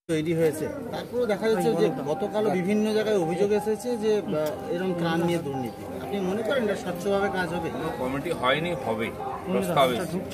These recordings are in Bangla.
তৈরি হয়েছে, তারপরে দেখা যাচ্ছে যে গতকালও বিভিন্ন জায়গায় অভিযোগ এসেছে যে এরকম ত্রাণ নিয়ে দুর্নীতি। আপনি মনে করেন এটা স্বচ্ছভাবে কাজ হবে? কমিটি হয়নি, হবে প্রস্তাব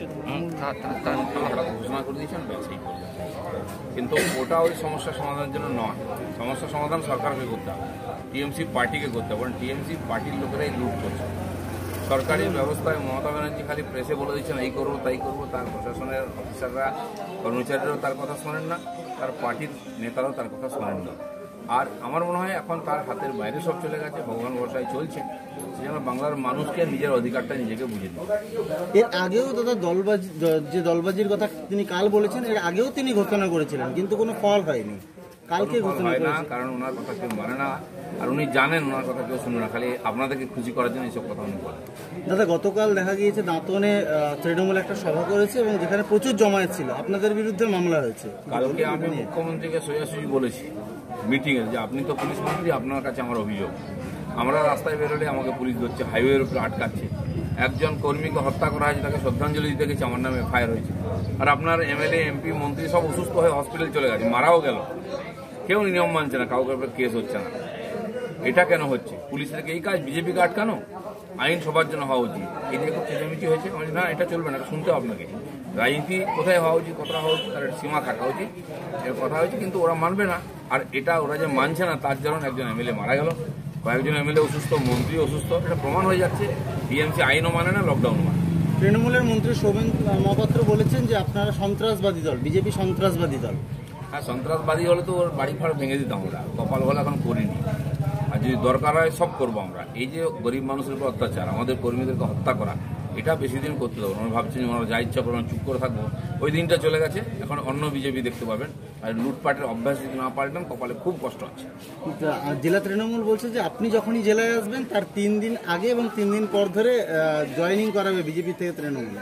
ঘোষণা করে দিয়েছেন ব্যবসায়ী, কিন্তু ওটা ওই সমস্যার সমাধানের জন্য নয়। সমস্যার সমাধান সরকারকে করতে হবে, টিএমসি পার্টিকে করতে হবে, কারণ টিএমসি পার্টির লোকেরাই লুট করছে। সরকারি ব্যবস্থায় মমতা ব্যানার্জি খালি প্রেসে বলে দিচ্ছেন এই করবো তাই করবো, তার প্রশাসনের অফিসাররা কর্মচারীরাও তার কথা শোনেন না, তার পার্টির নেতারাও তার কথা শোনেন না। আর আমার মনে হয় এখন তার হাতের বাইরে সব চলে গেছে, ভগবান ভরসায় চলছে, সেজন্য বাংলার মানুষকে নিজের অধিকারটা নিজেকে বুঝে দিন। এর আগেও দাদা দলবাজির কথা তিনি কাল বলেছেন, এর আগেও তিনি ঘোষণা করেছিলেন, কিন্তু কোনো ফল হয়নি। কালকে ঘোষণা হয় না, কারণ ওনার কথা কেউ মানে না, আর উনি জানেন ওনার কথা কেউ শুনে না, খালি আপনাদেরকে খুশি করার জন্য এইসব কথা উনি বলেন। দাদা গতকাল দেখা গিয়েছে দাঁতনে তৃণমূল একটা সভা করেছে এবং যেখানে প্রচুর জমায়েত ছিল, আপনাদের বিরুদ্ধে মামলা হয়েছে। কালকে আমি মুখ্যমন্ত্রীকে সোজাসুজি বলেছি মিটিংয়ে যে আপনি তো পুলিশ মন্ত্রী, আপনার কাছে আমার অভিযোগ, আমরা রাস্তায় বেরোলে আমাকে পুলিশ ধরছে, হাইওয়ের উপরে আটকাচ্ছে, একজন কর্মীকে হত্যা করা হয়েছে, তাকে শ্রদ্ধাঞ্জলি দিতে গেছে, আমার নামে এফআইআর হয়েছে, আর আপনার এমএলএ এমপি মন্ত্রী সব অসুস্থ হয়ে হসপিটাল চলে গেছে, মারাও গেল, কেউ নিয়ম মানছে না, কাউকে কেস হচ্ছে না। এটা কেন হচ্ছে? পুলিশের এই কাজ বিজেপিকে আটকানো? আইন সবার জন্য হওয়া উচিত। এই নিয়ে খুব চেঁচামেচি হয়েছে, না এটা চলবে না, এটা শুনতে হবে আপনাকে। রাজনীতি কোথায় হওয়া উচিত, কতটা হওয়া উচিত, তার সীমা থাকা উচিত, এর কথা হয়েছে, কিন্তু ওরা মানবে না। আর এটা ওরা যে মানছে না, তার জন্য একজন এমএলএ মারা গেল, কয়েকজন এমএলএ অসুস্থ, মন্ত্রী অসুস্থ, এটা প্রমাণ হয়ে যাচ্ছে। টিএমসি আইনও মানে না, লকডাউনও মানে। তৃণমূলের মন্ত্রী শোভেন মহাপাত্র বলেছেন যে আপনারা সন্ত্রাসবাদী দল, বিজেপি সন্ত্রাসবাদী দল। হ্যাঁ, সন্ত্রাসবাদী হলে তো ওর বাড়ি ফাড় ভেঙে দিতাম, ওরা কপাল ভালো এখন করিনি, আর যদি দরকার হয় সব করবো আমরা। এই যে গরিব মানুষের উপর অত্যাচার, আমাদের কর্মীদেরকে হত্যা করা, এটা বেশি দিন করতে দেবো। আমরা ভাবছি আমরা যা ইচ্ছা করবো, চুপ করে থাকবো, ওই দিনটা চলে গেছে। এখন অন্য বিজেপি দেখতে পাবেন। আর লুটপাটের অভ্যাস যদি না পাল্টান, কপালে খুব কষ্ট আছে। জেলা তৃণমূল বলছে যে আপনি যখনই জেলায় আসবেন তার 3 দিন আগে এবং 3 দিন পর ধরে জয়েনিং করাবে বিজেপি থেকে তৃণমূল।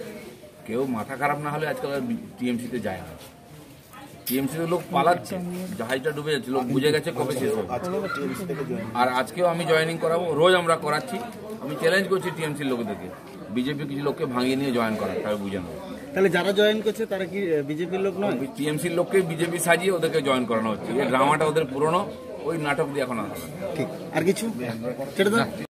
কেউ মাথা খারাপ না হলে আজকাল টিএমসিতে যায় না। টিএমসিতে লোক পালাচ্ছে, জাহাজটা ডুবে যাচ্ছে, লোক বুঝে গেছে কবে শেষ হবে। আর আজকেও আমি জয়েনিং করাবো, রোজ আমরা করাচ্ছি। আমি চ্যালেঞ্জ করছি টিএমসির লোকদেরকে, বিজেপি কিছু লোককে ভাঙিয়ে নিয়ে জয়েন করা, তাই বুঝে নেবো। তাহলে যারা জয়েন করছে তারা কি বিজেপির লোক নয়? টিএমসির লোককে বিজেপি সাজিয়ে ওদেরকে জয়েন করানো হচ্ছে। এই ড্রামাটা ওদের পুরনো, ওই নাটক দিয়ে এখন আসবে। ঠিক, আর কিছু